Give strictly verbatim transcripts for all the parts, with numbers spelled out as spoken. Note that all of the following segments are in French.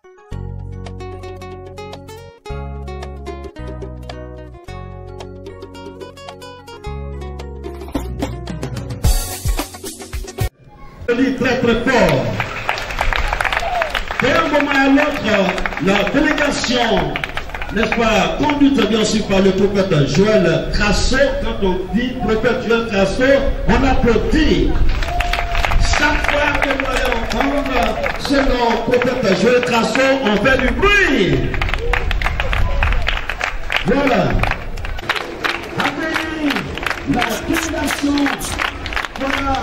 Très très fort. D'un moment à l'autre, la délégation, n'est-ce pas, conduite bien sûr par le prophète Joël Crasso. Quand on dit prophète Joël Crasso, on applaudit. Chaque fois que vous allez entendre ce nom, prophète Joël Crasso, on fait du bruit. Voilà. Après la délégation, voilà.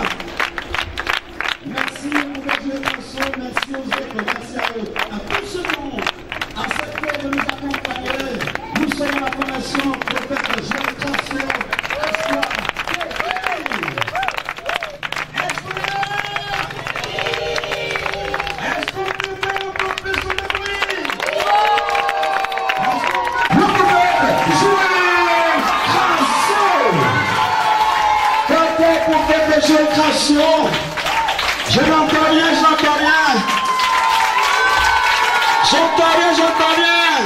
Merci aux Joël merci aux autres, merci à eux, à tout ce monde, à cette heure de nous accompagner. Nous sommes la fondation prophète Joël Crasso. Est-ce qu'on peut faire un peu plus de bruit? Prophète Joël Crasso. Quand est prophète Joël Crasso? Je n'entends rien, je n'entends rien. J'entends rien, j'entends rien.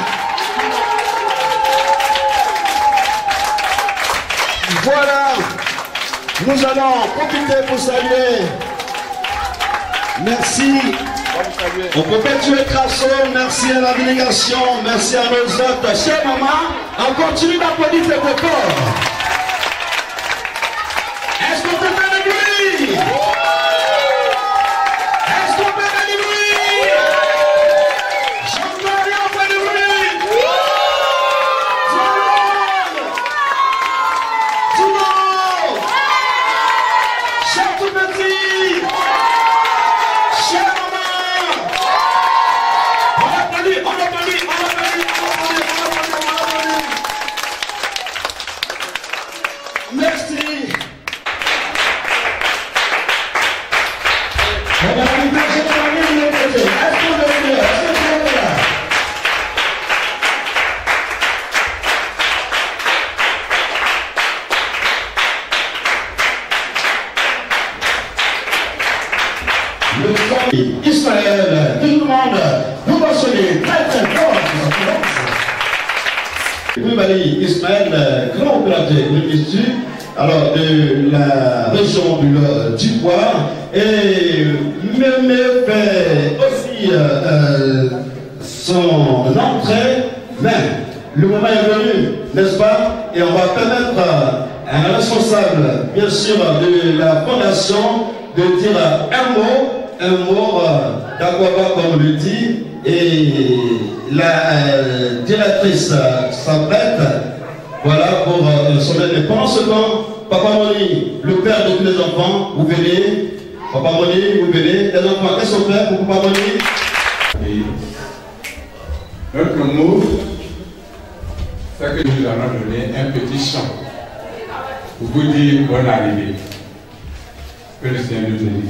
Voilà. Nous allons profiter pour saluer. Merci au prophète Joël Crasso, merci à la délégation, merci à nos autres. Chers mamans, on continue d'applaudir très fort. Est-ce qu'on peut faire le bruit? Israël, tout le monde, nous va sonner très très fort. Vous m'avez Ismaël, grand opérateur de l'Institut, alors de la région du, du Bois, et même fait aussi euh, son entrée, mais le moment est venu, n'est-ce pas? Et on va permettre à un responsable, bien sûr, de la fondation de dire un mot. Un mot euh, d'Aquaba, comme on le dit, et la euh, directrice euh, s'apprête, voilà, pour euh, son indépendance. Quand Papa Moni, le père de tous les enfants, vous venez, Papa Moni, vous venez, les enfants, qu'est-ce qu'on fait pour Papa Moni? Et notre mot, c'est que nous allons donner un petit chant pour vous dire bonne arrivée. Que le Seigneur nous bénisse.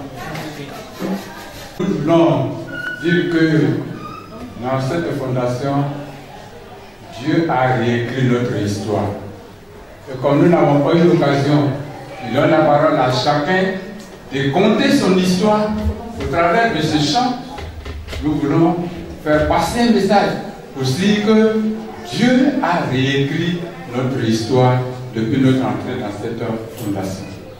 Nous voulons dire que dans cette fondation, Dieu a réécrit notre histoire. Et comme nous n'avons pas eu l'occasion, il donne la parole à chacun de conter son histoire au travers de ce chant. Nous voulons faire passer un message pour dire que Dieu a réécrit notre histoire depuis notre entrée dans cette fondation.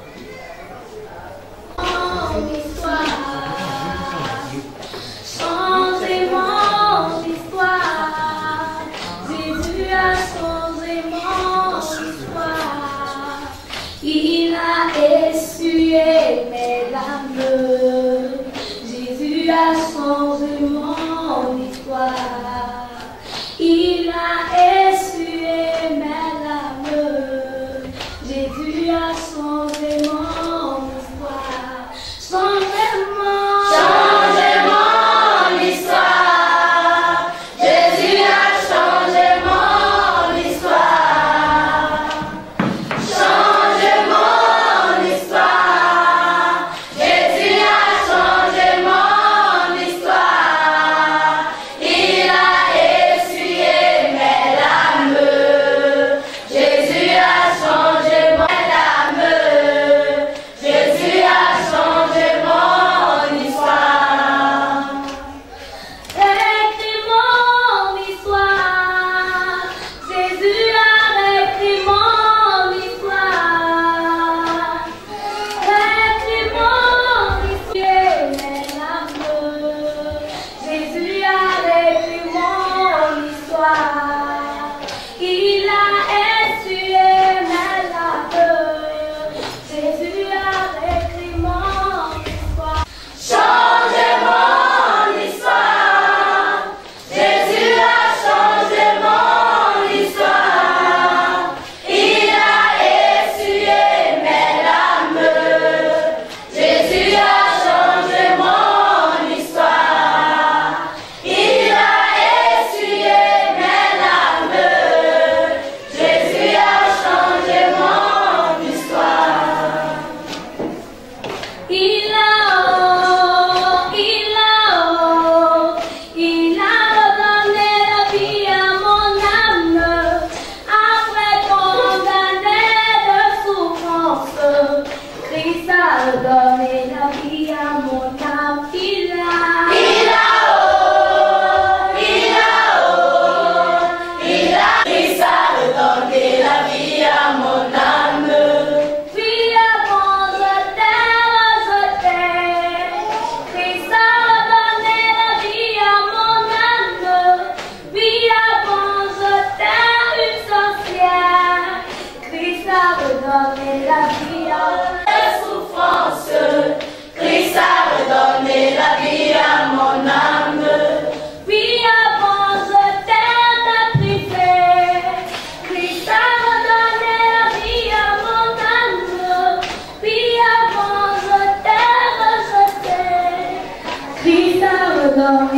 Essuyé mes larmes, Jésus a changé mon histoire. Il a essuyé mes larmes, Jésus a changé mon histoire. Changé mon, changé mon histoire. Jésus a changé mon histoire. Changé mon histoire. Jésus a changé mon histoire. Il a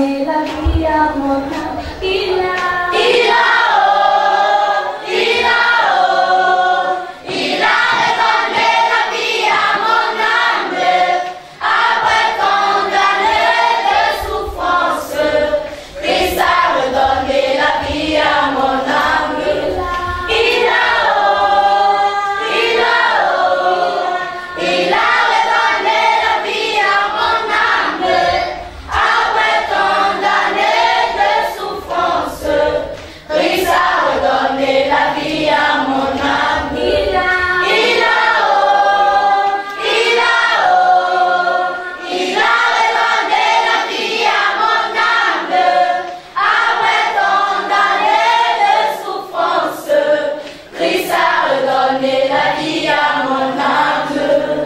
donné la vie à mon âme. Il a, Il a, oh, il a, oh, il a redonné la vie à mon âme. Après tant d'années de souffrance, Christ a redonné la vie à mon âme. Il a, oh, il a, oh, il a redonné la vie à mon âme. Après tant d'années de souffrance, Christ a redonné la vie à mon âme. il a, Il a, oh, il a, oh, il a redonné la vie à mon âme. Après tant d'années de souffrance, Christ a redonné la vie à mon âme.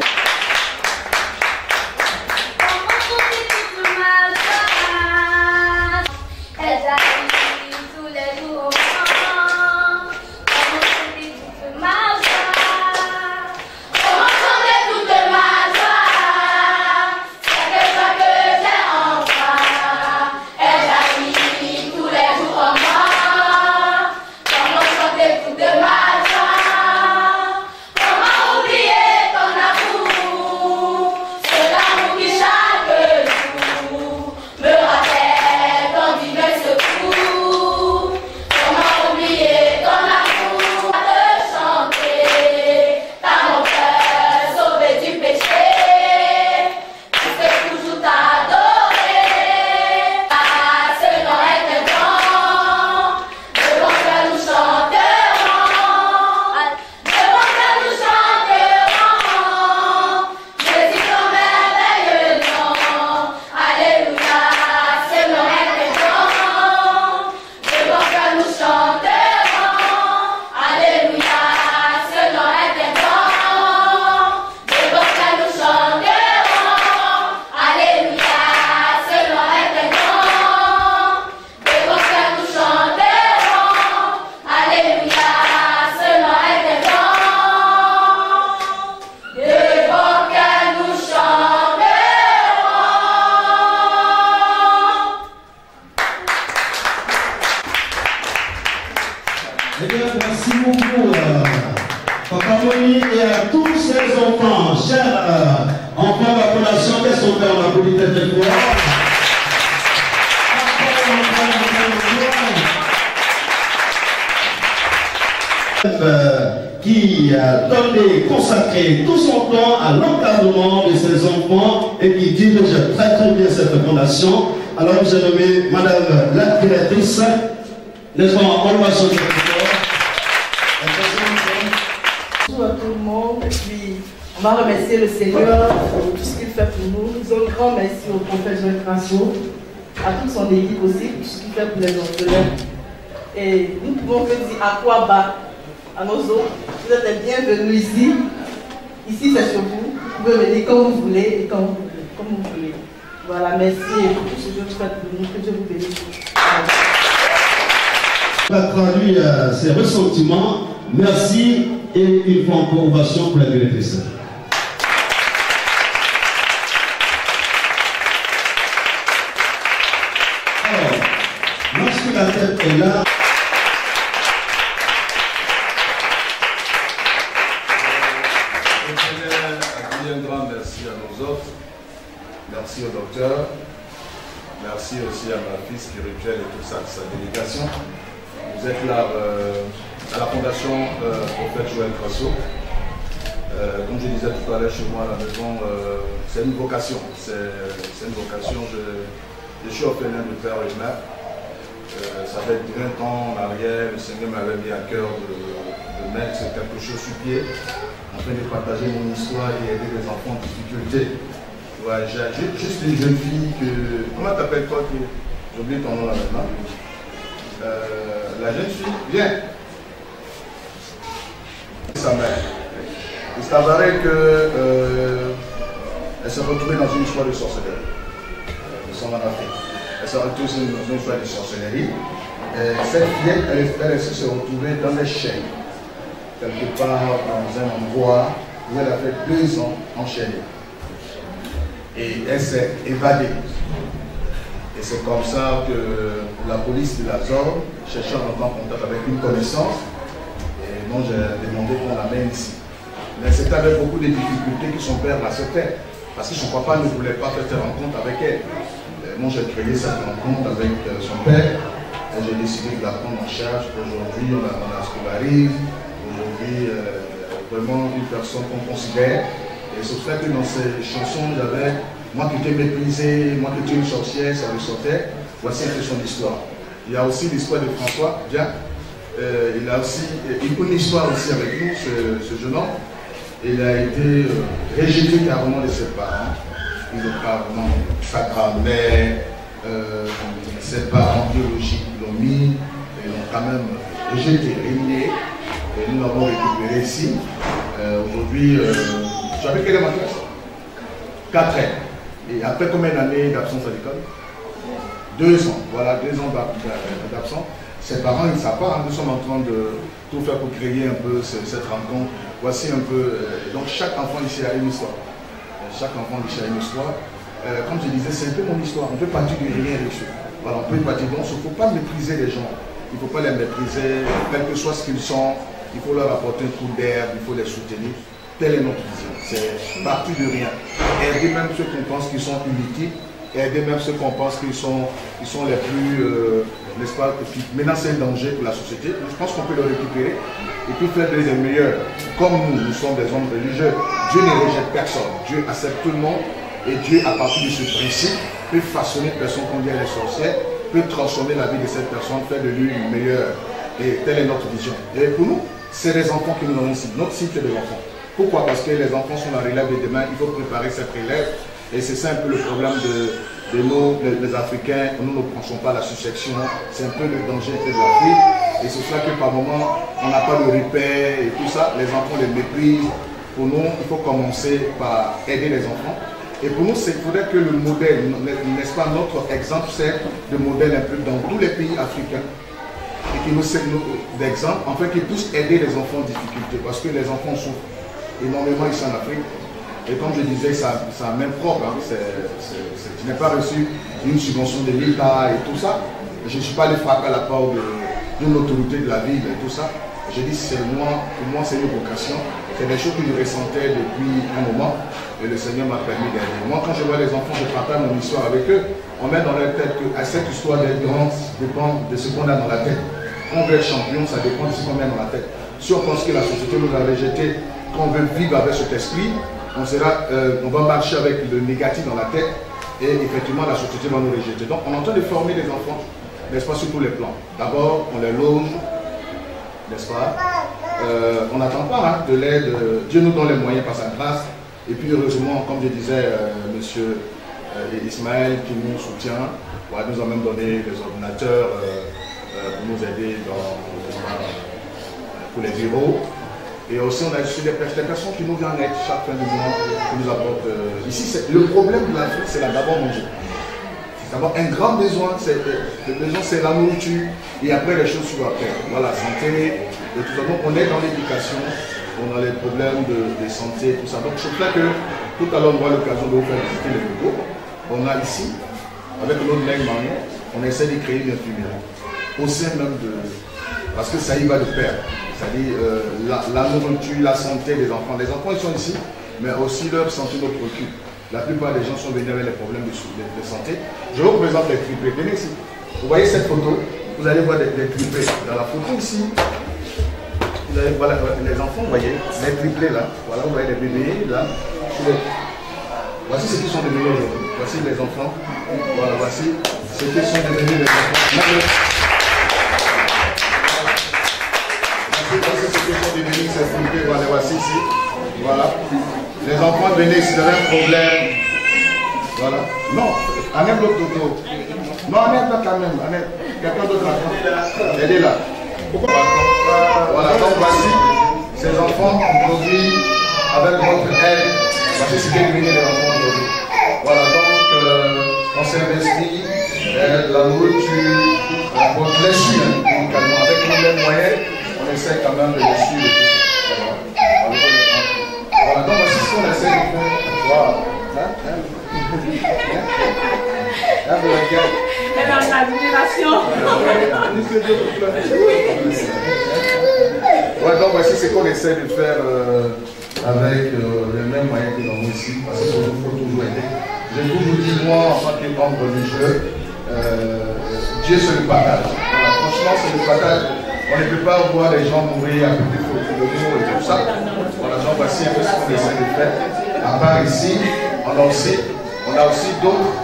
comment compter toute ma joie? Elle j'arrive tous les jours au camp. Comment compter toute ma joie? Comment chanter toute ma joie? Chaque fois que j'ai en moi, elle agit tous les jours en moi. Comment chanter toute ma joie? Comment oublier ton amour? C'est l'amour qui chaque jour me rappelle ton divin secours. Comment oublier ton amour? Te chanter, t'as mon cœur sauvé du péché. Je sais toujours t'adorer. Ah, ce nom est un don. Devant que nous chanterons. Devant que nous chanterons. Jésus ton merveilleux nom. Alléluia, ce nom est un don. Devant que nous chanterons. Alléluia, ce nom est un don. Devant que nous chanterons. Alléluia, ce nom est un don. Devant que nous chanterons. Alléluia, ce nom est un don. Devant que nous chanterons. Eh bien, merci beaucoup, euh, Papa Moni, et à tous ces enfants, chers euh, enfants de la fondation, qu'est-ce qu'on fait? On applaudit tête de gloire. Euh, qui a donné, consacré tout son temps à l'encadrement de ses enfants et qui dirige très très bien cette fondation. Alors, j'ai nommé Madame la directrice. N'est-ce pas? On va chanter Bonjour à tout le monde, et puis on va remercier le Seigneur pour tout ce qu'il fait pour nous. Nous disons un grand merci au prophète Joël Crasso, à toute son équipe aussi, pour ce qu'il fait pour les orphelins. Et nous pouvons que dire à quoi bas à nos autres, vous êtes les bienvenus ici. Ici c'est sur vous, vous pouvez venir quand vous voulez et quand vous voulez, comme vous voulez. Voilà, merci pour tout ce que vous faites pour nous, que Dieu vous bénisse. On va traduire euh, ses ressentiments. Merci et une fois encore ovation pour la directrice. Alors, lorsque la tête est là, Je tenais à dire un grand merci à nos hôtes, merci au docteur, merci aussi à ma fille spirituelle et toute sa, sa délégation. Vous êtes là euh, à la fondation euh, Prophète Joël Crasso. Euh, comme je disais tout à l'heure chez moi à la maison, euh, c'est une vocation. C'est une vocation. Je, je suis orphelin de père et mère. Euh, ça fait vingt ans en arrière, le Seigneur m'avait mis à cœur de, de mettre quelque chose sur pied afin de partager mon histoire et aider les enfants en difficulté. Ouais, j'ai juste une jeune fille que... Comment t'appelles-toi? J'oublie ton nom là maintenant. Euh, la jeune fille, viens. Sa mère. Il s'avérait que euh, elle s'est retrouvée dans une histoire de sorcellerie. Nous sommes en Afrique. Elle s'est retrouvée dans une histoire de sorcellerie. Et cette fille, elle, elle s'est retrouvée dans les chaînes, quelque part dans un endroit où elle a fait deux ans enchaînée. Et elle s'est évadée. Et c'est comme ça que la police de la zone cherchait à entrer en contact avec une connaissance. Et donc j'ai demandé qu'on l'amène ici. Mais c'était avec beaucoup de difficultés que son père l'acceptait. Parce que son papa ne voulait pas faire cette rencontre avec elle. Et moi j'ai créé cette rencontre avec son père. Et j'ai décidé de la prendre en charge. Aujourd'hui, on a, on a ce qui arrive. Aujourd'hui, euh, vraiment une personne qu'on considère. Et c'est pour ça que dans ces chansons, j'avais moi qui t'ai méprisé, moi qui tu es une sorcière, ça ressortait. Voici un peu son histoire. Il y a aussi l'histoire de François, bien. Euh, il a aussi une histoire aussi avec nous, ce, ce jeune homme. Il a été euh, rejeté carrément de ses parents. Il a carrément sa grand-mère, euh, ses parents biologiques l'ont mis, et l'ont quand même rejeté, éliminé. Et nous l'avons récupéré ici. Euh, Aujourd'hui, euh, tu avais quelle est ma classe? quatre ans. Et après combien d'années d'absence à l'école? Deux ans. Voilà, deux ans d'absence. Ses parents, ils ne savent pas. Hein, nous sommes en train de tout faire pour créer un peu cette, cette rencontre. Voici un peu. Euh, donc chaque enfant ici a une histoire. Chaque enfant ici a une histoire. Euh, comme je disais, c'est un peu mon histoire. On peut partir de rien dessus. Voilà, on peut partir. Donc il ne faut pas mépriser les gens. Il ne faut pas les mépriser, quel que soit ce qu'ils sont. Il faut leur apporter un coup d'air, il faut les soutenir. Telle est notre vision. C'est partir de rien. Aider même ceux qu'on pense qu'ils sont inutiles. Aider même ceux qu'on pense qu'ils sont, ils sont les plus, euh, n'est-ce pas, qui menacent un danger pour la société. Je pense qu'on peut le récupérer et puis faire des meilleurs. Comme nous, nous sommes des hommes religieux. Dieu ne rejette personne. Dieu accepte tout le monde. Et Dieu, à partir de ce principe, peut façonner une personne qu'on dit elle est sorcière, peut transformer la vie de cette personne, faire de lui une meilleure. Et telle est notre vision. Et pour nous, c'est les enfants que nous avons ici. Notre cible, c'est des enfants. Pourquoi? Parce que les enfants sont la relève de demain. Il faut préparer cette relève. Et c'est ça un peu le problème de, de nous, les, les Africains. Nous ne pensons pas à la succession. C'est un peu le danger de l'Afrique. Et c'est cela que par moment, on n'a pas de repère et tout ça. Les enfants les méprisent. Pour nous, il faut commencer par aider les enfants. Et pour nous, il faudrait que le modèle, n'est-ce pas, notre exemple, c'est le modèle un peu dans tous les pays africains. Et qui nous servent d'exemple, en fait, qu'ils puissent aider les enfants en difficulté. Parce que les enfants souffrent énormément ici en Afrique. Et comme je disais, ça, ça a même propre. Hein, c'est, c'est, c'est, je n'ai pas reçu une subvention de l'État et tout ça. Je ne suis pas allé frapper à la porte d'une autorité de la ville et tout ça. J'ai dit, c'est moi, pour moi, c'est une vocation. C'est des choses que je ressentais depuis un moment. Et le Seigneur m'a permis d'aider. Moi, quand je vois les enfants, je partage mon histoire avec eux. On met dans leur tête qu'à cette histoire d'être grande dépend de ce qu'on a dans la tête. Quand on veut être champion, ça dépend de ce qu'on met dans la tête. Si on pense que la société nous a rejeté, qu'on veut vivre avec cet esprit, on, sera, euh, on va marcher avec le négatif dans la tête et effectivement la société va nous rejeter. Donc on est en train de former les enfants, n'est-ce pas, sur tous les plans. D'abord, on les loge, n'est-ce pas, euh, on n'attend pas hein, de l'aide, Dieu nous donne les moyens par sa grâce. Et puis heureusement, comme je disais, euh, monsieur euh, Ismaël qui nous soutient, ouais, nous a même donné des ordinateurs euh, euh, pour nous aider dans, euh, pour les bureaux. Et aussi, on a aussi des personnes qui nous viennent en aide chaque fin de mois, qui nous apportent. Euh, ici, le problème de l'Afrique, c'est la d'abord manger. C'est d'abord un grand besoin, le besoin c'est la nourriture, et après les choses sur après. Voilà, santé, et tout ça. Donc, on est dans l'éducation, on a les problèmes de, de santé, tout ça. Donc, je crois que tout à l'heure, on aura l'occasion de vous faire visiter les locaux. On a ici, avec notre mec Marion, on essaie de créer une infirmerie, au sein même de. Parce que ça y va de pair. C'est-à-dire euh, la, la nourriture, la santé des enfants. Les enfants, ils sont ici, mais aussi leur santé nous préoccupe. La plupart des gens sont venus avec les problèmes de, de, de santé. Je vous présente les triplés. Venez ici. Vous voyez cette photo? Vous allez voir des, des triplés. Dans la photo ici, vous allez voir les enfants, vous voyez, les triplés là. Voilà, vous voyez les bébés là. Voici ce qui sont devenus aujourd'hui. Voici les enfants. Voilà, voici ce qui sont devenus les enfants. Voici ce que sont devenus ces triplés. Voilà, voici ici. Voilà. Les enfants venaient ici, ils avaient un problème. Voilà. Non, amène l'autre toto. Non, amène pas quand même. Amène. Quelqu'un d'autre là. Elle est là. Pourquoi? Voilà, donc voici ces enfants aujourd'hui, avec votre aide. Voici ce qui est devenu les enfants aujourd'hui. Voilà, donc euh, on s'est investi, euh, la nourriture, la bonne blessure, médicalement. Avec nos mêmes moyens, on essaie quand même de les suivre. Voilà. Voilà, donc voici ce qu'on essaie de faire. Voilà. Hein? Hein? Hein? est dans l'admiration. Ouais, donc voici ce qu'on essaie de faire euh, avec euh, les mêmes moyens que nous ici, parce qu'il faut toujours aider. J'ai toujours dit, moi, en tant qu'homme religieux, euh, Dieu c'est le partage. Voilà, franchement, c'est le partage. On ne peut pas voir les gens mourir à côté de nous et tout ça. Voilà, donc voici un peu ce qu'on essaie de faire. À part ici, on a aussi, on a aussi d'autres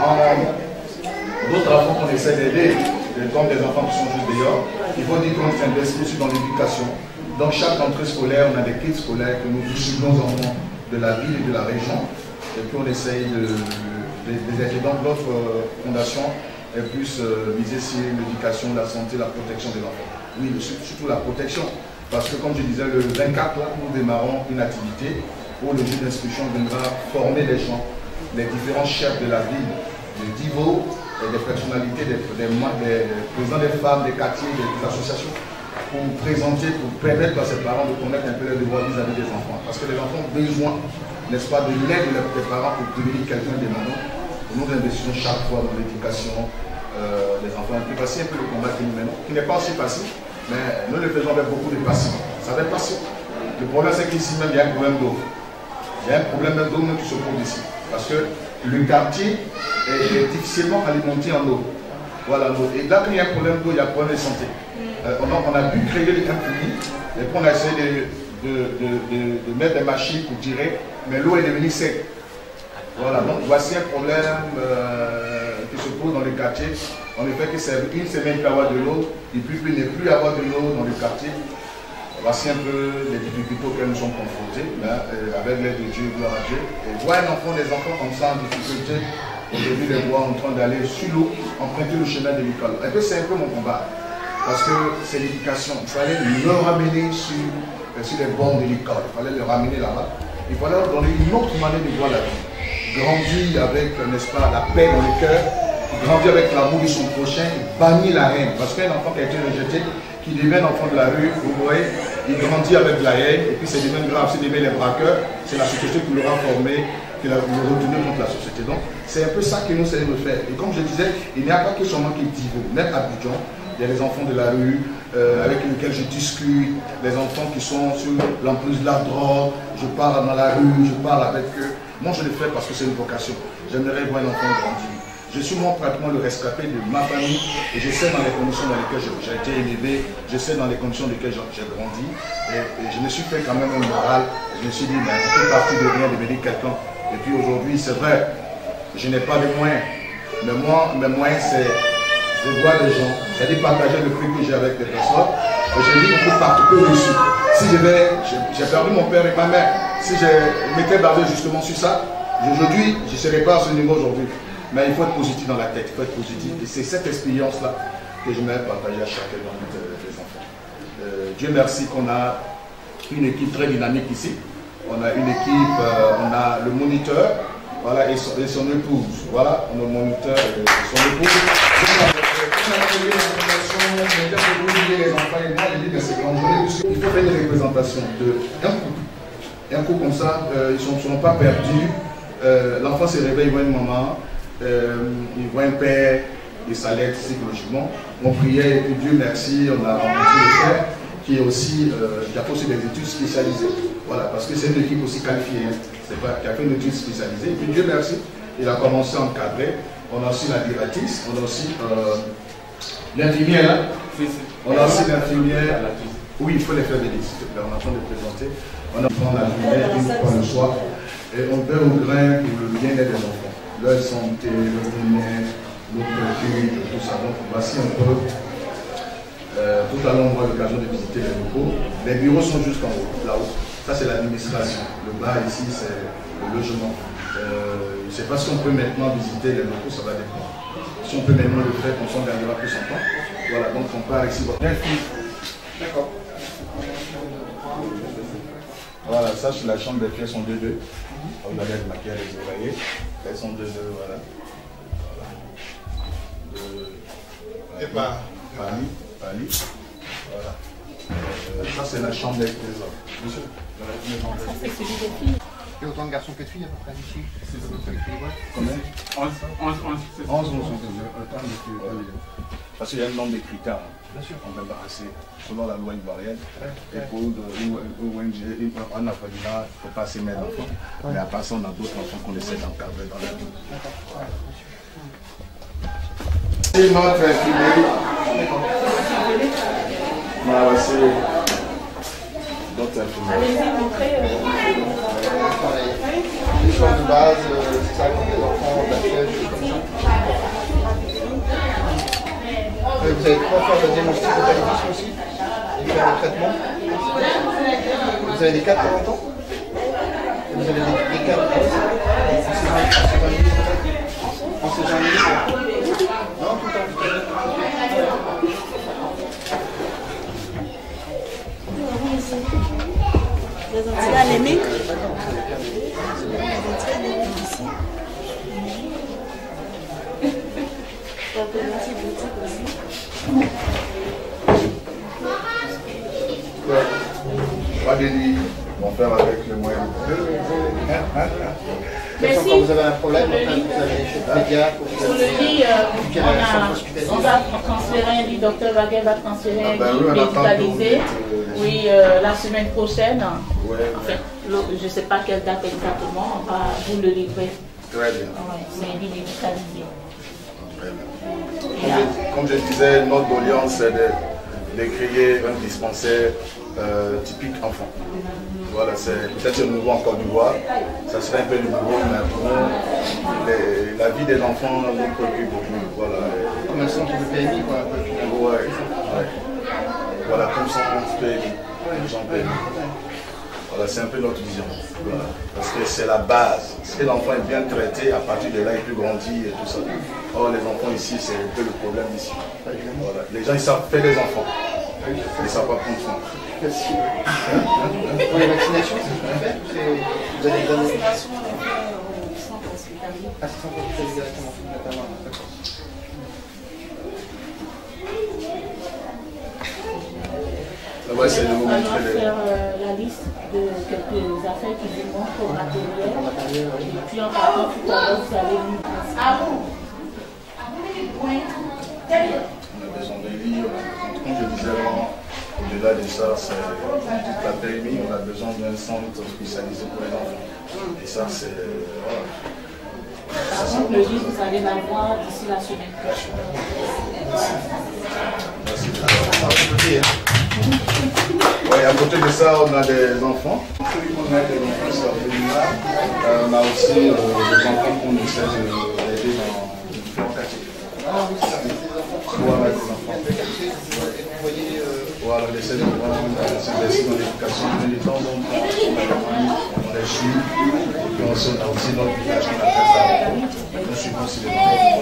d'autres enfants qu'on essaie d'aider, comme des enfants qui sont juste dehors. Il faut dire qu'on s'investit aussi dans l'éducation. Dans chaque entrée scolaire, on a des kits scolaires que nous distribuons aux enfants de la ville et de la région. Et puis on essaye de les aider. Donc notre fondation est plus euh, misée sur l'éducation, la santé, la protection des enfants. Oui, surtout la protection. Parce que comme je disais, le vingt-quatre, là, nous démarrons une activité où le juge d'instruction viendra former les gens, les différents chefs de la ville, les divos, des personnalités, des, des, des présidents des femmes, des quartiers, des, des associations, pour présenter, pour permettre à ces parents de connaître un peu les devoirs vis-à-vis des enfants. Parce que les enfants ont besoin, n'est-ce pas, de l'aide des parents pour devenir quelqu'un de maintenant. Nous investissons chaque fois dans l'éducation euh, des enfants. Et voici un peu le combat que nous menons, qui n'est pas aussi facile, mais nous le faisons avec beaucoup de passion. Ça va être passion. Le problème, c'est qu'ici même, il y a un problème d'eau. Il y a un problème d'eau qui se pose ici. Parce que le quartier est difficilement alimenté en eau. Voilà, l'eau. Et là, quand il y a un problème d'eau, il y a un problème de santé. Euh, on, a, on a pu créer un puits, et puis on a essayé de, de, de, de, de mettre des machines pour tirer, mais l'eau est devenue sec. Voilà, donc voici un problème euh, qui se pose dans le quartier. En effet, que c'est une semaine qu'il y a de l'eau, et puis il n'y a plus avoir de l'eau dans le quartier. Voici un peu les difficultés auxquelles nous sommes confrontés, là, euh, avec l'aide de Dieu, gloire à Dieu. Et voir un enfant, des enfants comme ça en difficulté, aujourd'hui les voir en train d'aller sur l'eau, emprunter le chemin de l'école. Et puis c'est un peu mon combat, parce que c'est l'éducation. Il fallait le ramener sur, euh, sur les bords de l'école, il fallait le ramener là-bas. Il fallait leur donner une autre manière de voir la vie. Grandir avec, n'est-ce pas, la paix dans le cœur, grandir avec l'amour de son prochain, bannir la haine. Parce qu'un enfant qui a été rejeté, qui devient un enfant de la rue, vous voyez, il grandit avec la haine, et puis c'est devient grave, c'est devient les braqueurs, c'est la société qui l'aura formé, qui l'a retenu contre la société. Donc c'est un peu ça que nous essayons de faire. Et comme je disais, il n'y a pas que seulement qui dit, même à Abidjan, il y a les enfants de la rue, euh, avec lesquels je discute, les enfants qui sont sur l'emprise de la drogue, je parle dans la rue, je parle avec eux. Moi je le fais parce que c'est une vocation. J'aimerais voir un enfant grandir. Je suis moi pratiquement le rescapé de ma famille et je sais dans les conditions dans lesquelles j'ai été élevé, je sais dans les conditions dans lesquelles j'ai grandi et, et je me suis fait quand même un moral. Je me suis dit, ben, je peux partir de rien, devenir quelqu'un. Et puis aujourd'hui, c'est vrai, je n'ai pas de moyens, mais moi, mes moyens, c'est de voir les gens, c'est de partager le prix que j'ai avec les personnes. Et je dis, il faut partir dessus. Si je vais, j'ai perdu mon père et ma mère, si je m'étais basé justement sur ça, aujourd'hui, je ne serais pas à ce niveau aujourd'hui. Mais il faut être positif dans la tête, il faut être positif. Et c'est cette expérience-là que je vais partager à chacun des enfants. Euh, Dieu merci qu'on a une équipe très dynamique ici. On a une équipe, euh, on a le moniteur, voilà, et son, et son épouse. Voilà, on a le moniteur et son épouse. Il faut faire une représentation d'un couple. Un couple comme ça, euh, ils ne sont pas perdus. Euh, L'enfant se réveille, il voit une maman. Euh, il voit un père et ça l'aide psychologiquement. On priait et puis Dieu merci, on a rencontré le frère qui est aussi, euh, qui a fait aussi des études spécialisées. Voilà, parce que c'est une équipe aussi qualifiée, hein. C'est pas qui a fait une étude spécialisée. Et puis Dieu merci, il a commencé à encadrer. On a aussi la directrice, on a aussi euh, l'infirmière. Hein. On a aussi l'infirmière. Oui, il faut les faire des listes, s'il te plaît. On est en train de présenter. On a prendre la journée, une fois le soir. Et on peut au grain pour le bien-être des enfants. Leur santé, leur bien-être, leur culture, tout ça. Donc voici un peu, euh, tout à l'heure on aura l'occasion de visiter les locaux. Les bureaux sont jusqu'en haut, là-haut. Ça c'est l'administration. Le bas ici c'est le logement. Euh, je ne sais pas si on peut maintenant visiter les locaux, ça va dépendre. Si on peut maintenant le faire, on s'en gardera plus en temps. Voilà, donc on part ici. D'accord. Voilà, ça c'est la chambre des filles, elles sont deux deux. Vous allez être maquillé les oreillers. Elles sont deux deux, voilà. Voilà. Et pas Pali, Pali. Voilà. Euh, ça c'est la chambre des trésors. Monsieur. Ça c'est celui des filles. Il y a autant de garçons que de filles à peu près ici. C'est à peu près équilibré. Combien? onze, onze, onze. onze, onze. Parce qu'il y a un nombre de critères. Bien sûr. On va embarrasser selon la loi ivoirienne. Et pour une O N G, un orphelinat, il ne faut pas s'aimer d'enfants. Mais à part ça, on a d'autres enfants qu'on essaie d'encadrer dans la vie. C'est notre fille. Voilà, c'est d'autres infirmières. Allez-y, montrez. Les choses de base, c'est ça, quand les enfants, la fièvre, comme ça. Vous avez trois fois le diagnostic de paludisme aussi et faire le traitement. Vous avez des cas de temps en temps. Vous avez des, des cas de en saison humide. Non, tout le temps. Des anti-anémiques. Pas de nuit, on fait avec le moyen. Mais Quand si, vous avez un problème, sur le enfin, lit, vous allez chez le pédiatre. sur le lit, euh, on, a, on va transférer un lit, docteur Waguet va transférer Ah un ben lit oui, on attend médicalisé. tout, euh, Oui, euh, la semaine prochaine. Ouais, En fait, le- je ne sais pas quelle date exactement, on va vous le livrer. très bien. Ouais, c'est un lit médicalisé. Très bien. Et Comme là, je, comme je disais, notre doléance c'est de, de créer un dispensaire euh, typique enfant. Voilà, c'est peut-être nouveau en Côte d'Ivoire, ça serait un peu nouveau, mais pour nous, les- la vie des enfants nous préoccupe beaucoup. Voilà, Comme un centre de P M I, quoi, un peu finalement. ouais, ouais. Voilà, comme ça, on peut aider. Voilà, c'est un peu notre vision. Voilà. Parce que c'est la base. Si l'enfant est bien traité, à partir de là, il peut grandir et tout ça. Or, les enfants ici, c'est un peu le problème ici. Voilà. Les gens, ils savent faire des enfants. Ils ne savent pas prendre soin. Pour les vaccinations, c'est ce qu'on a fait. Vous avez donné. vaccination, on est fait au centre hospitalier. Ah, c'est centre hospitalier directement, notamment. D'accord. Là-bas, c'est le On moment va de faire les- faire euh, la liste de quelques affaires qui vous manquent au matériel. Et puis en partant tout à l'heure, vous allez nous. Ah bon? On a besoin de lits, on a- comme je disais avant, au-delà de ça, c'est toute la P M I, on a besoin d'un centre spécialisé pour les enfants. Et ça, c'est. Voilà. Par contre, le livre, vous allez l'avoir d'ici la semaine prochaine. Ouais, à côté de ça, on a des enfants. On a des enfants sur l'orphelinat. Euh, on a aussi euh, des enfants qu'on essaie d'aider dans différents quartiers. Voilà, des enfants. Voilà, on essaie de s'investir dans l'éducation. Mais de temps en temps, on les suit. Et puis on a aussi notre village qu'on appelle ça. Nous suivons aussi les enfants.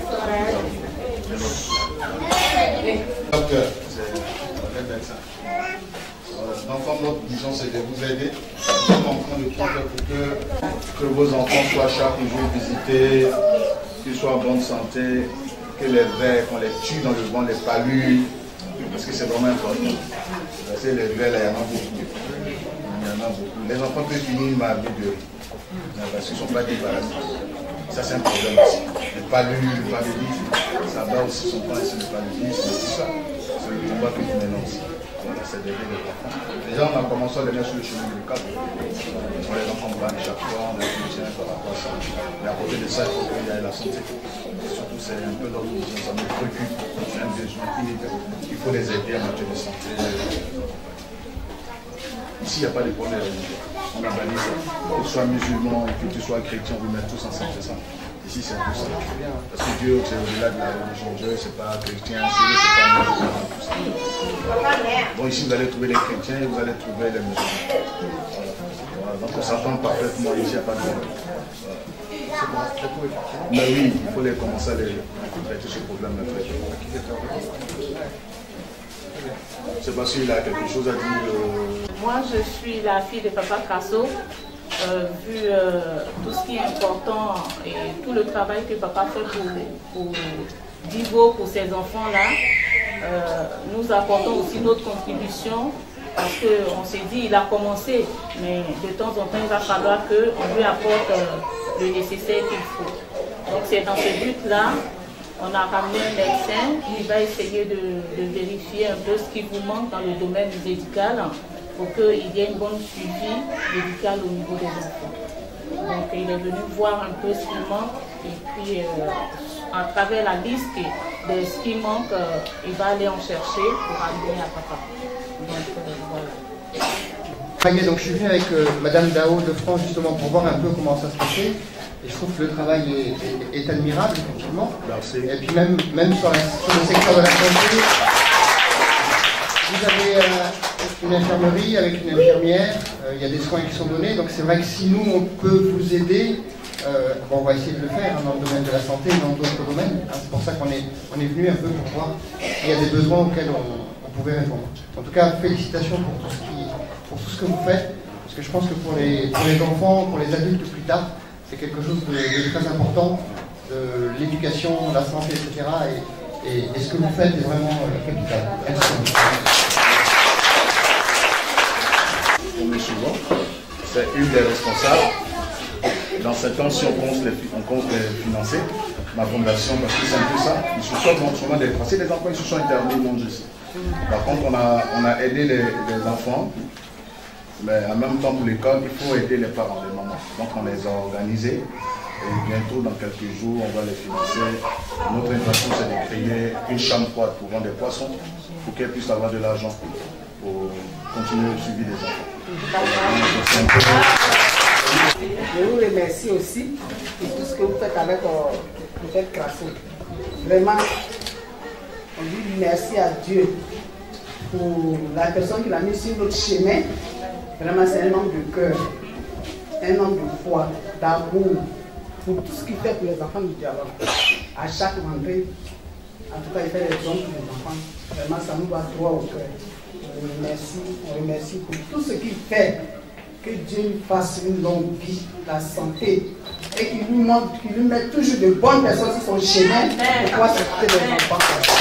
Docteur, c'est un médecin. L'enfant, notre vision, c'est de vous aider. Nous sommes en train de tout faire pour que, que vos enfants soient chaque jour visités, qu'ils soient en bonne santé, que les vers, qu'on les tue dans le vent, les palus, parce que c'est vraiment important. Parce que les vers, là, il y en a beaucoup. Il y en a beaucoup. Les enfants peuvent finir ma vie de riz, parce qu'ils ne sont pas débarrassés. Ça, c'est un problème aussi. Les palus, le paludisme, ça va aussi son temps ici, le paludisme, tout ça. C'est le combat que nous menons aussi. Voilà, c'est d'aider les enfants. Déjà, on a commencé à les mettre sur le chemin médical. Les enfants gagnent chaque fois, on les soutient par rapport à ça. Mais à côté de ça, il faut qu'il y ait la santé. Surtout, c'est un peu notre vision, ça me préoccupe. C'est un besoin inévitable. Il faut les aider en matière de santé. Ici, il n'y a pas de problème religieux. On a banni ça. Que tu sois musulman et que tu sois chrétien, vous mettez tous ensemble, c'est ça. Ici, c'est tout ça. Parce que Dieu, c'est au-delà de la religion. Dieu, c'est pas chrétien, Dieu, c'est pas musulman, tout ça. Bon, ici, vous allez trouver les chrétiens et vous allez trouver les musulmans. Voilà. Donc, on s'entend parfaitement. Ici, il n'y a pas de problème. Voilà. Mais oui, il faut les commencer à les traiter ce problème. C'est parce qu'il a quelque chose à dire. Euh... Moi, je suis la fille de Papa Crasso. Euh, vu euh, tout ce qui est important et tout le travail que Papa fait pour, pour Divo, pour ces enfants-là, euh, nous apportons aussi notre contribution Parce qu'on s'est dit, il a commencé, mais de temps en temps, il va falloir qu'on lui apporte euh, le nécessaire qu'il faut. Donc c'est dans ce but-là, on a ramené un médecin qui va essayer de, de vérifier un peu ce qui vous manque dans le domaine médical pour qu'il y ait une bonne suivi médical au niveau des enfants. Donc il est venu voir un peu ce qui manque et puis euh, à travers la liste de ce qui manque, euh, il va aller en chercher pour amener à papa. Donc euh, voilà. Donc je suis venu avec euh, Madame Dao de France justement pour voir un peu comment ça se passait. Et je trouve que le travail est, est, est admirable, effectivement. Merci. Et puis même, même sur, la, sur le secteur de la santé, vous avez euh, une infirmerie avec une infirmière, euh, il y a des soins qui sont donnés. Donc c'est vrai que si nous, on peut vous aider, euh, bon, on va essayer de le faire hein, dans le domaine de la santé et dans d'autres domaines. Hein, c'est pour ça qu'on est, on est venu un peu pour voir s'il y a des besoins auxquels on, on pouvait répondre. En tout cas, félicitations pour tout ce, qui, pour tout ce que vous faites. Parce que je pense que pour les, pour les enfants, pour les adultes plus tard, c'est quelque chose de, de très important, de l'éducation, la santé, et cetera. Et, et, et ce que vous faites est vraiment euh, capital. Merci. On est souvent, c'est une des responsables. Dans cette temps, si on compte les, on compte les financer, ma fondation, parce que c'est un peu ça, ils se sont souvent des tracés, les enfants ils se sont interdits, non juste. Par contre, on a, on a aidé les, les enfants. Mais en même temps, pour l'école, il faut aider les parents, les mamans. Donc on les a organisés et bientôt, dans quelques jours, on va les financer. Notre intention, c'est de créer une chambre froide pour vendre des poissons, pour qu'elles puissent avoir de l'argent pour continuer le suivi des enfants. Je vous remercie aussi pour tout ce que vous faites avec le Père Crasso. Vraiment, on dit merci à Dieu pour la personne qui l'a mis sur notre chemin. Vraiment, c'est un homme de cœur, un homme de foi, d'amour, pour tout ce qu'il fait pour les enfants du dialogue. À chaque rentrée, en tout cas, il fait des dons pour les enfants. Vraiment, ça nous va droit au cœur. On le remercie, on le remercie pour tout ce qu'il fait. Que Dieu lui fasse une longue vie, la santé, et qu'il lui montre, qu'il lui mette toujours de bonnes personnes sur son chemin pour pouvoir s'occuper des enfants.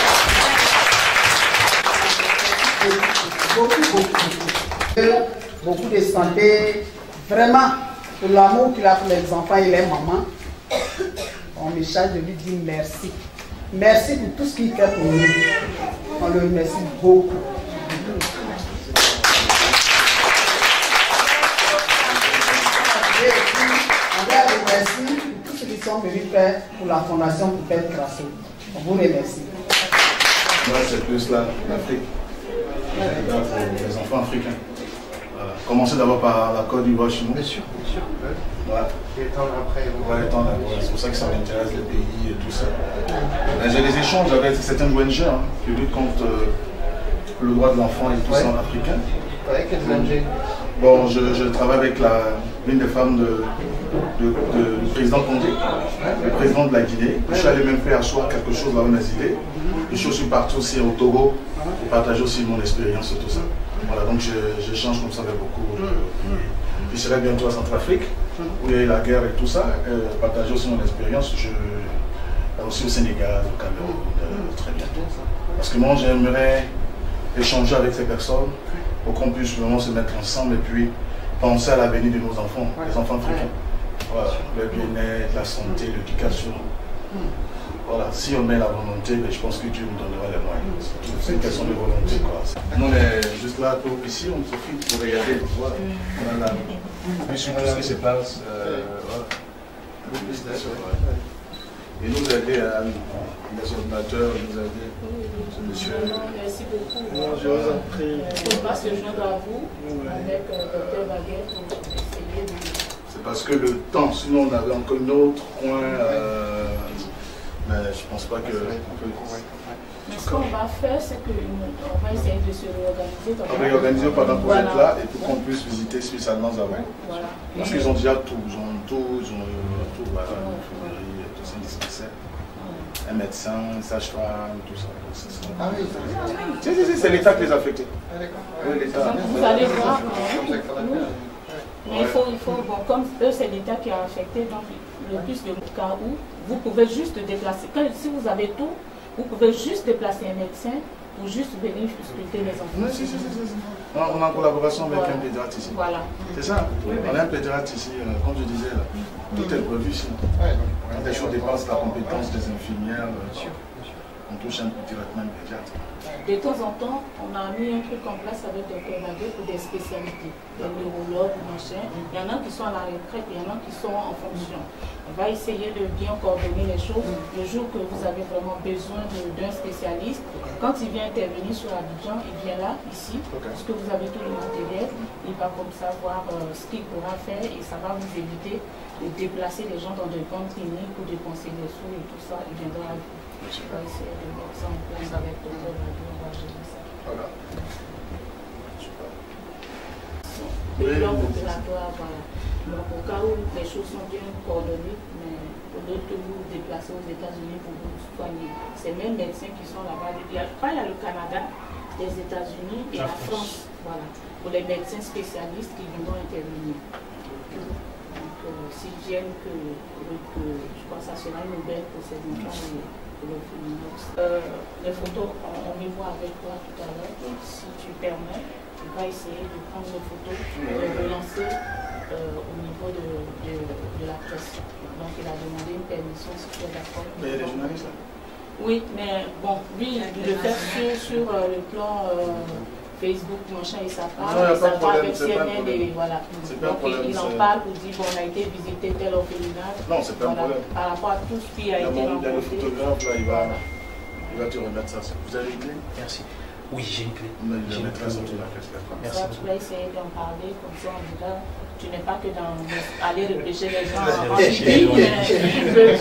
Beaucoup, beaucoup, beaucoup. Beaucoup de santé, vraiment, pour l'amour qu'il a pour les enfants et les mamans. On me charge de lui dire merci. Merci pour tout ce qu'il fait pour nous. On le remercie beaucoup. Et puis, on va le remercier pour tout ce qu'ils sont venus faire pour la fondation pour Père Crasso. On vous remercie. Moi, c'est plus là, l'Afrique. Pour les enfants africains. Voilà. Commencez d'abord par la Côte d'Ivoire chez nous. Bien sûr, bien sûr. Voilà. Et étendre après. On va étendre après. C'est pour ça que ça m'intéresse, les pays et tout ça. J'ai des échanges avec certaines O N G hein, qui luttent contre euh, le droit de l'enfant et tout ouais. ça en africain. Avec quelles O N G? Bon, je, je travaille avec l'une des femmes de, de, de, du président Condé, le président de la Guinée. Je suis allé même faire asseoir quelque chose là où on a idées. Je suis aussi parti aussi au Togo pour partager aussi mon expérience et tout ça. Voilà, donc j'échange comme ça avec beaucoup de pays. Je serai bientôt à Centrafrique, où il y a eu la guerre et tout ça, euh, partager aussi mon expérience. Je aussi au Sénégal, au Cameroun, euh, très bientôt. Parce que moi, j'aimerais échanger avec ces personnes pour qu'on puisse vraiment se mettre ensemble et puis penser à l'avenir de nos enfants, les enfants africains. Voilà, le bien-être, la santé, l'éducation. Voilà, si on met la volonté, ben, je pense que Dieu nous donnera les moyens. C'est une question de volonté. Quoi. Nous, on est juste là, pour, ici, on profite pour regarder. Voilà. Voilà. Et sur tout ce qui se passe. Euh, voilà. Et nous aider à les ordinateurs, nous aider. Monsieur. Merci beaucoup. Non, je vous en prie. On va se joindre à vous avec le docteur Baguette pour essayer de. C'est parce que le temps, sinon on avait encore un autre coin. Euh, mais je ne pense pas que. Mais ce qu'on va faire, c'est qu'on va essayer de se réorganiser. On va réorganiser pendant qu'on est là et pour qu'on puisse visiter Suisse Allemand avant. Voilà. Parce qu'ils ont déjà tout. Ils ont tout, ils ont tout. Voilà, l'infirmerie, tout ça, dispensaire. Un médecin, un sage-femme, tout ça. Ah oui, c'est l'État qui les a affectés. Ah d'accord. l'État. Vous allez voir. Mais il faut, il faut bon, comme eux, c'est l'État qui a affecté, donc le plus de cas où vous pouvez juste déplacer. Quand, si vous avez tout, Vous pouvez juste déplacer un médecin pour juste venir scruter les enfants. Oui, si, si, si, si. On est en collaboration avec voilà. un pédiatre ici. Voilà. C'est ça. Oui, oui. On a un pédiatre ici, euh, comme je disais, là. Tout est prévu ici. Quand des choses dépassent la compétence des infirmières, euh, on touche un directement un pédiatre. De temps en temps, on a mis un truc en place avec le Canada pour des spécialités, des neurologues, machin. Il y en a qui sont à la retraite, il y en a qui sont en fonction. On va essayer de bien coordonner les choses. Le jour que vous avez vraiment besoin d'un spécialiste, quand il vient intervenir sur Abidjan, il vient là, ici, parce que vous avez tout le matériel. Il va comme ça voir euh, ce qu'il pourra faire et ça va vous éviter de déplacer les gens dans de grandes cliniques pour dépenser des sous et tout ça. Il viendra à vous. Je vais essayer de mettre ça en place avec le on va gérer ça. Voilà. Le plan opératoire, voilà. Donc au cas où les choses sont bien coordonnées, mais au lieu que vous vous déplacez aux États-Unis pour vous soigner, ces mêmes médecins qui sont là-bas, il y a, il y a le Canada, les États-Unis et la, la France. France, voilà, pour les médecins spécialistes qui viendront intervenir. Donc euh, s'ils viennent, que, que, que je pense que ça sera une nouvelle pour ces enfants. Euh, les photos, on, on les voit avec toi tout à l'heure. Si tu permets, on va essayer de prendre les photos et de relancer euh, au niveau de, de, de la presse. Donc il a demandé une permission si tu es d'accord. Mais il y a des journalistes là? Oui, mais bon, lui, il le fait sur, sur euh, le plan euh, Facebook, machin, et ça parle, et ça va avec C N N et voilà. Donc il, il en parle pour dire bon, on a été visiter tel orphelinat. Non, c'est pas voilà, un problème. par rapport à tout ce qui a il y a été mon, rencontré. Il y a le photographe là, il va, il va te remettre ça. Vous avez une clé? Merci. Oui, j'ai une clé. J'ai une clé sur la caisse. Merci. Ça, tu vas essayer d'en parler, comme ça on dira. Tu n'es pas que dans aller repêcher les gens en Libye, mais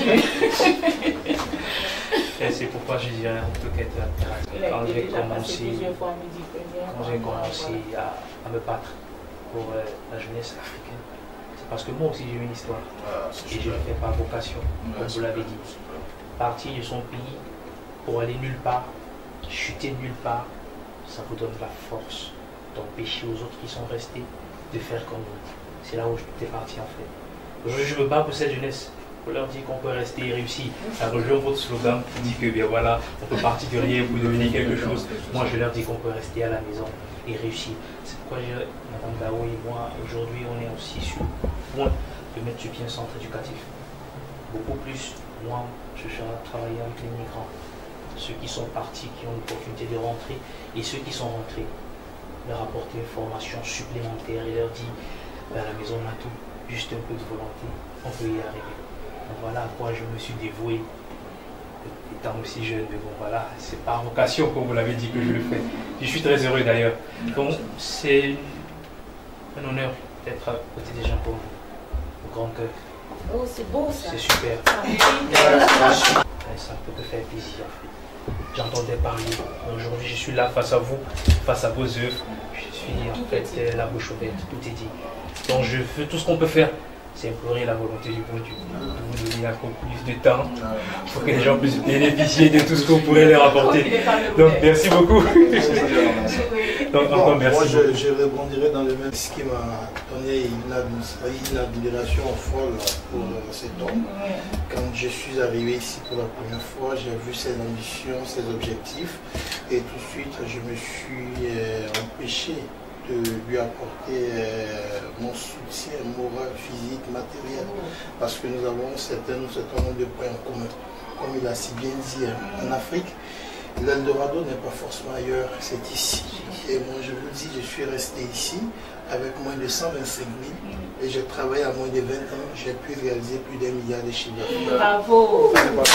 tu c'est pourquoi je dirais en tout cas quand j'ai commencé, quand j'ai commencé à, à me battre pour euh, la jeunesse africaine, c'est parce que moi aussi j'ai une histoire ah, et je ne fais pas vocation, ouais, comme vous l'avez dit. Partir de son pays pour aller nulle part, chuter nulle part, ça vous donne la force d'empêcher aux autres qui sont restés de faire comme vous. C'est là où je suis parti en fait. Aujourd'hui je me bats pour cette jeunesse. Pour leur dire qu'on peut rester et réussir. Ça rejoint votre slogan qui dit que bien voilà, on peut partir de rien pour devenir quelque chose. Moi je leur dis qu'on peut rester à la maison et réussir. C'est pourquoi je, Madame Dao et moi, aujourd'hui on est aussi sur le point de mettre sur pied un centre éducatif. Beaucoup plus, moi je cherche à travailler avec les migrants. Ceux qui sont partis, qui ont l'opportunité de rentrer, et ceux qui sont rentrés, leur apporter une formation supplémentaire et leur dire à la maison on a tout, juste un peu de volonté, on peut y arriver. Voilà à quoi je me suis dévoué, étant aussi jeune, mais bon voilà, c'est par vocation, comme vous l'avez dit, que je le fais. Je suis très heureux d'ailleurs. Donc c'est un honneur d'être à côté des gens comme vous, au grand cœur. Oh, c'est beau ça. C'est super. Ça ne peut que faire plaisir. J'entendais parler. Aujourd'hui, je suis là face à vous, face à vos œuvres. Je suis en fait la bouche ouverte, tout est dit. Donc je fais tout ce qu'on peut faire. C'est implorer la volonté du bon Dieu, de vous donner encore plus de temps pour que les gens puissent bénéficier de tout ce que vous pourrez leur apporter. Donc merci beaucoup. Donc encore merci. Moi je, je rebondirai dans le même, ce qui m'a donné une admiration folle pour cet homme. Quand je suis arrivé ici pour la première fois, j'ai vu ses ambitions, ses objectifs, et tout de suite je me suis empêché de lui apporter euh, mon soutien moral, physique, matériel, parce que nous avons un certain, un certain nombre de points en commun. Comme il a si bien dit, en Afrique, l'Eldorado n'est pas forcément ailleurs, c'est ici. Et moi je vous dis, je suis resté ici avec moins de cent vingt-cinq mille et j'ai travaillé à moins de vingt ans, j'ai pu réaliser plus d'un milliard de chiffres d'affaires. Bravo!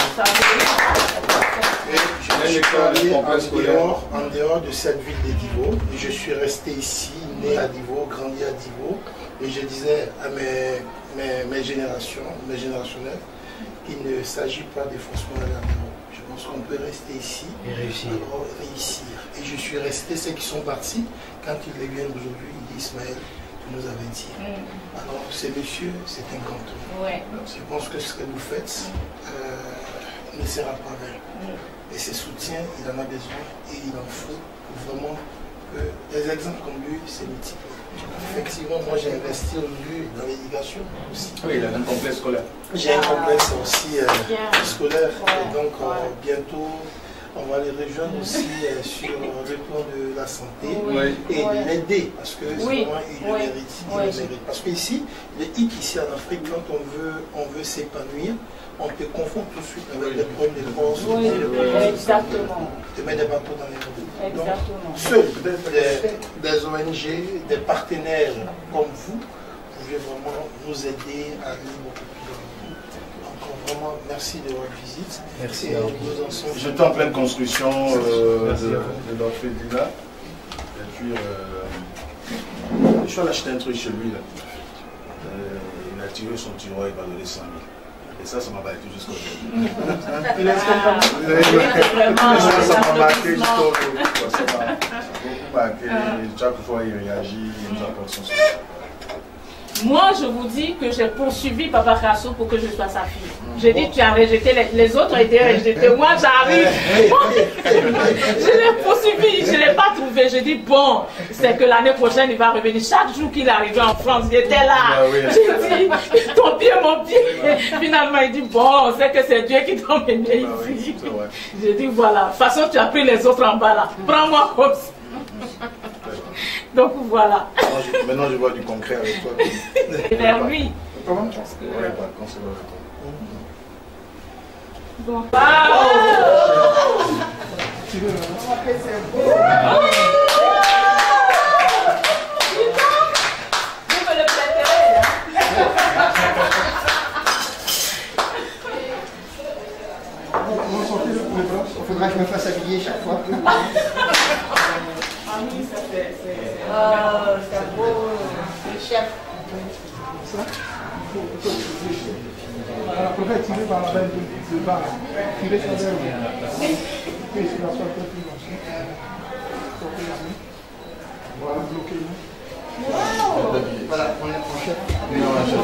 Je suis allé en dehors, en dehors de cette ville de Divo. Je suis resté ici, né à Divo, grandi à Divo. Et je disais à mes, mes, mes générations, mes générationnels, qu'il ne s'agit pas de forcément aller à Divo. Je pense qu'on peut rester ici et réussir. Alors, réussir. Et je suis resté, ceux qui sont partis, quand ils reviennent aujourd'hui, ils disent Ismaël, tu nous avais dit. Mm. Alors, ce monsieur, c'est un grand homme. Ouais. Je pense que ce que vous faites euh, ne sera pas vain. Mm. Et ce soutien, il en a besoin et il en faut pour vraiment que des exemples comme lui se multiplient. Effectivement, moi j'ai investi aujourd'hui dans l'éducation aussi. Oui, il a un complexe scolaire. J'ai un complexe aussi euh, scolaire. Ouais, et donc ouais. euh, bientôt, on va les rejoindre aussi euh, sur le plan de la santé oui. et oui. l'aider parce que oui. vraiment il oui. le mérite. Il oui. le mérite. Parce qu'ici, le hic ici en Afrique, quand on veut, on veut s'épanouir, on te confond tout de suite avec les problèmes de force. Oui, oui, exactement. Te met des bateaux dans les roues. Exactement. Donc, ceux des, des O N G, des partenaires comme vous, pouvez vraiment nous aider à aller beaucoup plus loin. Encore vraiment, merci de votre visite. Merci. J'étais en pleine construction euh, de, de l'orphelinat. Et puis, euh, je suis allé acheter un truc chez lui. Là. Euh, il a tiré son tiroir, il va donner cent mille. Et ça, ça m'a battu jusqu'au bout. Ça m'a marqué jusqu'au bout. Ça m'a beaucoup marqué. Chaque fois, il réagit, il nous apporte son soutien. Moi, je vous dis que j'ai poursuivi Papa Crasso pour que je sois sa fille. J'ai dit, tu as rejeté, les, les autres ont été rejetés. Moi, j'arrive. Je l'ai poursuivi, je ne l'ai pas trouvé. Je dis, bon, c'est que l'année prochaine, il va revenir. Chaque jour qu'il arrivait en France, il était là. J'ai dit, ton pied, mon pied. Finalement, il dit, bon, on sait que c'est Dieu qui t'a emmené ici. J'ai dit, voilà, de toute façon, tu as pris les autres en bas là. Prends-moi comme ça. Donc voilà. Maintenant je, maintenant, je vois du concret avec toi. Et vers lui. Comment? Parce que ouais, pas quand c'est avec toi. Bon. Wow. Tu veux c'est beau. Vous me le préférez, Il faudra que je me fasse habiller chaque fois. Ah oui, ça fait. Oh, c'est beau. Le chef. Ça, il faut alors, peut-être tirer par la veine de bas. Tirer sur l'air. Et sur la soie un peu plus loin. Voilà, bloquer. Voilà, on est en chef.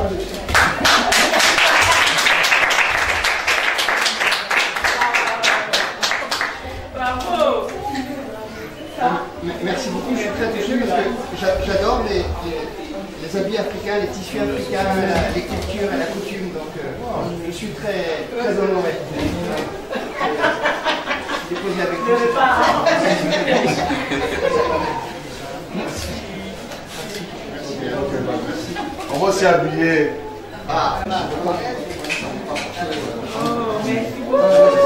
Bravo. Merci beaucoup, je suis très touché parce que j'adore les, les, les habits africains, les tissus africains, la, les cultures et la coutume, donc euh, je suis très, très honoré. Je déposé avec vous. On va s'y habiller. Ah, oh, merci beaucoup.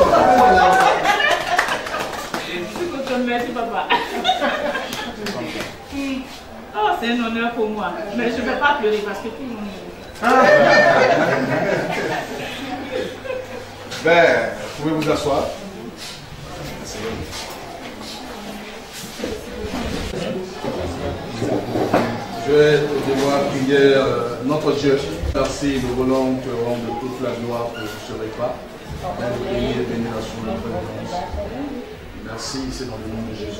Merci papa. Oh, c'est un honneur pour moi. Mais je ne vais pas pleurer parce que tout le monde ah. Ben, pouvez vous asseoir. Je vais devoir prier notre Dieu. Merci, nous voulons te rendre toute la gloire pour ce repas. Et bénédiction de notre Dieu. Merci, c'est dans le nom de Jésus.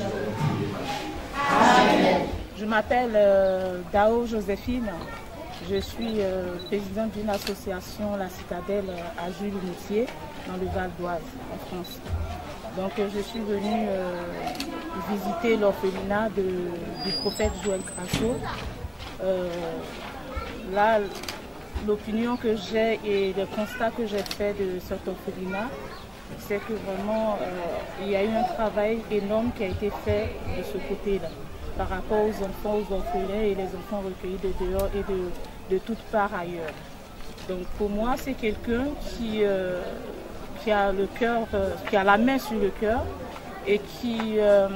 Amen. Je m'appelle euh, Dao Joséphine. Je suis euh, présidente d'une association, la Citadelle, à Jules-Moutier, dans le Val d'Oise, en France. Donc euh, je suis venue euh, visiter l'orphelinat du prophète Joël Crasso. Euh, là, l'opinion que j'ai et le constat que j'ai fait de cet orphelinat, c'est que vraiment, euh, il y a eu un travail énorme qui a été fait de ce côté-là, par rapport aux enfants, aux orphelins et les enfants recueillis de dehors et de, de toutes parts ailleurs. Donc pour moi, c'est quelqu'un qui, euh, qui a le cœur, euh, qui a la main sur le cœur et qui, euh,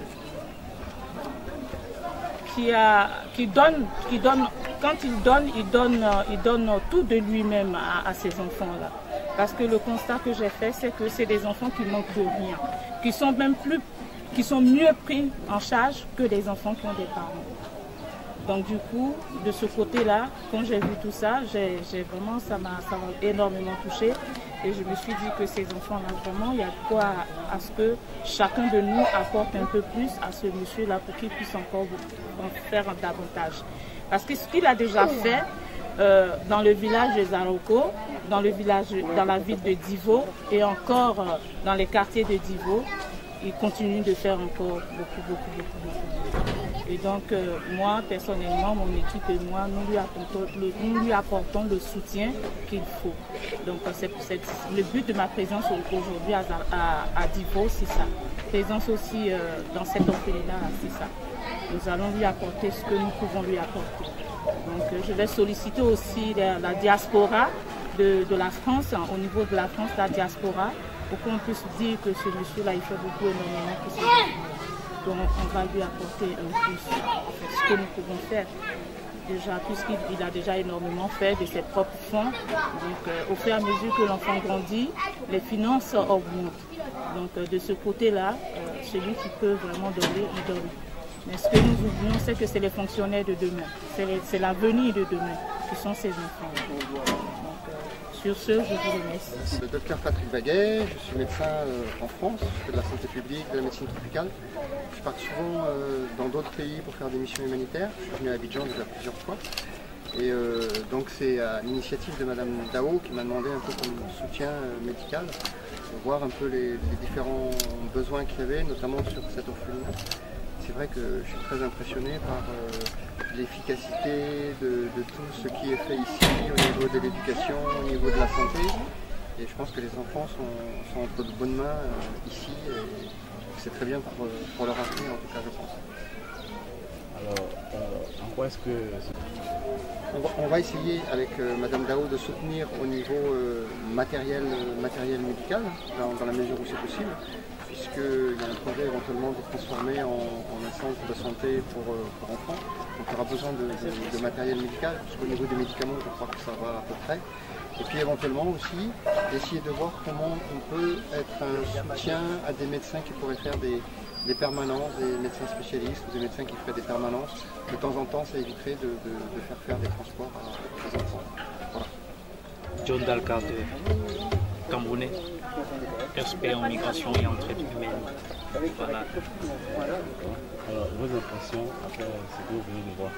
qui, a, qui donne, qui donne, quand il donne, il donne, il donne tout de lui-même à, à ces enfants-là. Parce que le constat que j'ai fait, c'est que c'est des enfants qui manquent de rien, qui sont même plus, qui sont mieux pris en charge que des enfants qui ont des parents. Donc du coup, de ce côté-là, quand j'ai vu tout ça, j'ai vraiment, ça m'a énormément touchée. Et je me suis dit que ces enfants-là, vraiment, il y a quoi à, à ce que chacun de nous apporte un peu plus à ce monsieur-là pour qu'il puisse encore en faire davantage. Parce que ce qu'il a déjà fait, Euh, dans le village de Zaroko, dans, le village, dans la ville de Divo et encore euh, dans les quartiers de Divo, il continue de faire encore beaucoup, beaucoup, beaucoup, beaucoup. Et donc, euh, moi, personnellement, mon équipe et moi, nous lui apportons le, nous lui apportons le soutien qu'il faut. Donc, c'est, c'est, le but de ma présence aujourd'hui à, à, à Divo, c'est ça. Présence aussi euh, dans cet orphelinat, c'est ça. Nous allons lui apporter ce que nous pouvons lui apporter. Donc, euh, je vais solliciter aussi la, la diaspora de, de la France, hein, au niveau de la France, la diaspora, pour qu'on puisse dire que ce monsieur-là, il fait beaucoup énormément pour ce donc on va lui apporter un plus ce que nous pouvons faire. Déjà, puisqu'il a déjà énormément fait de ses propres fonds. Donc euh, au fur et à mesure que l'enfant grandit, les finances augmentent. Donc euh, de ce côté-là, euh, celui qui peut vraiment donner, il donne. Mais ce que nous oublions, c'est que c'est les fonctionnaires de demain. C'est l'avenir de demain qui sont ces enfants. Sur ce, je vous remercie. Le docteur Patrick Baguet, je suis médecin euh, en France, je fais de la santé publique, de la médecine tropicale. Je pars souvent euh, dans d'autres pays pour faire des missions humanitaires. Je suis venu à Abidjan déjà plusieurs fois. Et euh, donc c'est à l'initiative de Madame Dao qui m'a demandé un peu comme soutien euh, médical, pour voir un peu les, les différents besoins qu'il y avait, notamment sur cette orphelinat. C'est vrai que je suis très impressionné par euh, l'efficacité de, de tout ce qui est fait ici au niveau de l'éducation, au niveau de la santé. Et je pense que les enfants sont, sont entre de bonnes mains euh, ici. C'est très bien pour, pour leur avenir, en tout cas, je pense. Alors, euh, en quoi est-ce que... On va, on va essayer avec euh, Madame Dao de soutenir au niveau euh, matériel, matériel médical, dans, dans la mesure où c'est possible. Puisqu'il y a un projet éventuellement de transformer en, en un centre de santé pour, euh, pour enfants. Donc il y aura besoin de, de, de matériel médical, puisqu'au niveau des médicaments, je crois que ça va à peu près. Et puis éventuellement aussi, essayer de voir comment on peut être un soutien à des médecins qui pourraient faire des, des permanences, des médecins spécialistes ou des médecins qui feraient des permanences. De temps en temps, ça éviterait de, de, de faire faire des transports aux enfants. Voilà. John Dalcarte, Camerounais, expert en migration et entraide humaine. Voilà. Alors, vos impressions après ce que vous venez de voir?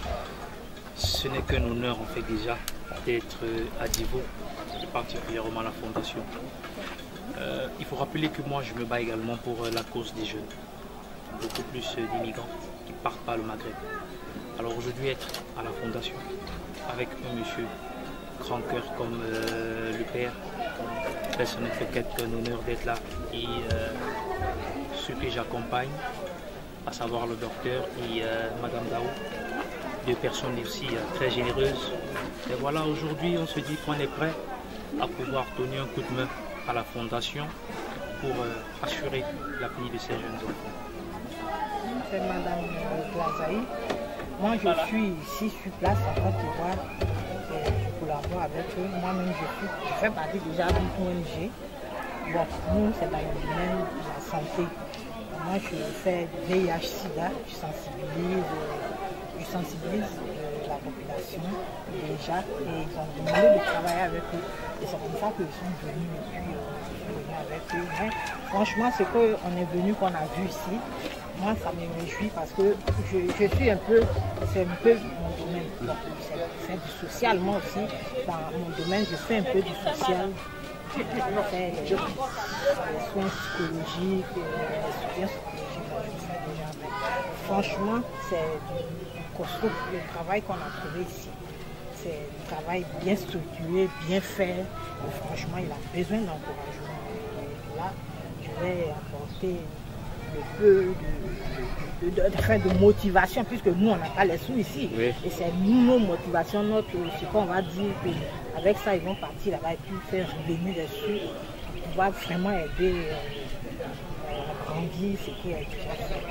Ce n'est qu'un honneur en fait déjà d'être à Divo, et particulièrement à la Fondation. Euh, il faut rappeler que moi je me bats également pour la cause des jeunes, beaucoup plus d'immigrants qui partent par le Maghreb. Alors aujourd'hui être à la Fondation avec un monsieur grand cœur comme euh, le père, personne ne fait qu'un honneur d'être là. Et euh, ceux que j'accompagne, à savoir le docteur et euh, Madame Dao, deux personnes aussi euh, très généreuses. Et voilà, aujourd'hui on se dit qu'on est prêt à pouvoir donner un coup de main à la Fondation pour euh, assurer l'avenir de ces jeunes enfants. C'est Madame Glazaï. Moi je suis ici sur place en Côte d'Ivoire. Je collabore avec eux. Moi-même, je, suis, je fais partie déjà d'une O N G. Bon, nous, c'est dans le domaine de la santé. Moi, je fais V I H SIDA, je sensibilise, je sensibilise la population déjà et ils ont demandé de travailler avec eux. Et c'est comme ça qu'ils sont venus et puis euh, je suis venu avec eux. Mais franchement, ce qu'on est venu, qu'on a vu ici, moi, ça me réjouit parce que je, je suis un peu, c'est un peu mon domaine. Bon, c'est du social, moi aussi, dans mon domaine, je fais un peu du social. Je fais les, les soins psychologiques, les soutiens psychologiques, je fais déjà. Mais franchement, c'est costaud le travail qu'on a trouvé ici. C'est un travail bien structuré, bien fait. Et franchement, il a besoin d'encouragement. Là, je vais apporter un peu de, de, de, de, de motivation, puisque nous, on n'a pas les sous ici. Oui. Et c'est nos motivations, notre, ce qu'on va dire, qu'avec ça, ils vont partir là-bas et puis faire revenir les sous pour pouvoir vraiment aider euh, à grandir ce qui est déjà fait.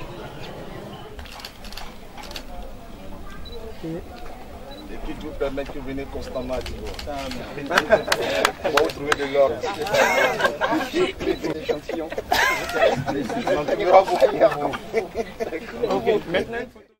Et puis de vous permettre de venir constamment à Divo. On va vous trouver de l'or. Des échantillons. Il n'y aura beaucoup pour vous. Ok, maintenant.